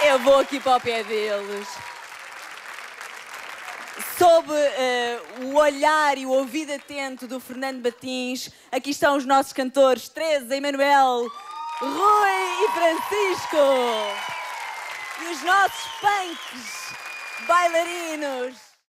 Eu vou aqui para o pé deles. Sob o olhar e o ouvido atento do Fernando Batins, aqui estão os nossos cantores Teresa, Emanuel, Rui e Francisco. E os nossos punks bailarinos.